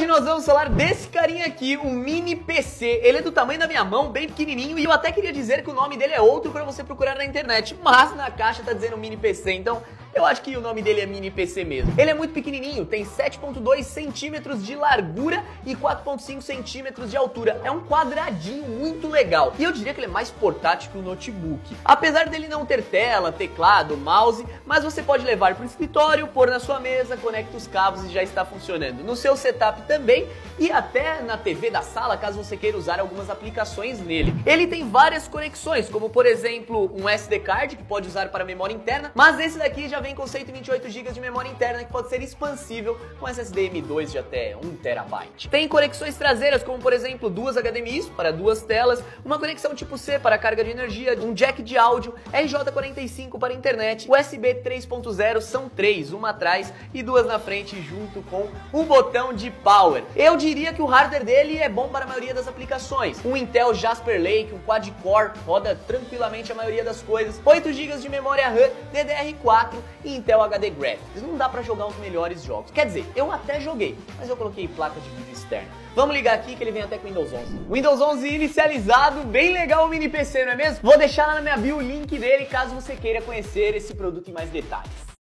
nós vamos falar desse carinha aqui, o Mini PC. Ele é do tamanho da minha mão, bem pequenininho, e eu até queria dizer que o nome dele é outro para você procurar na internet, mas na caixa tá dizendo Mini PC, então eu acho que o nome dele é Mini PC mesmo. Ele é muito pequenininho, tem 7,2 centímetros de largura e 4,5 centímetros de altura. É um quadradinho muito legal. E eu diria que ele é mais portátil que um notebook. Apesar dele não ter tela, teclado, mouse, mas você pode levar para o escritório, pôr na sua mesa, conecta os cabos e já está funcionando. No seu setup também e até na TV da sala, caso você queira usar algumas aplicações nele. Ele tem várias conexões, como por exemplo um SD card que pode usar para memória interna, mas esse daqui já vem com 128 GB de memória interna que pode ser expansível com SSD M2 de até 1 TB. Tem conexões traseiras, como por exemplo duas HDMIs para duas telas, uma conexão tipo C para carga de energia, um jack de áudio, RJ45 para internet, USB 3.0 são três, uma atrás e duas na frente junto com um botão de power. Eu diria que o hardware dele é bom para a maioria das aplicações. Um Intel Jasper Lake, um quad-core, roda tranquilamente a maioria das coisas, 8 GB de memória RAM, DDR4 e Intel HD Graphics. Não dá pra jogar os melhores jogos. Quer dizer, eu até joguei, mas eu coloquei placa de vídeo externa. Vamos ligar aqui que ele vem até com Windows 11. Windows 11 inicializado, bem legal o Mini PC, não é mesmo? Vou deixar lá na minha bio o link dele caso você queira conhecer esse produto em mais detalhes.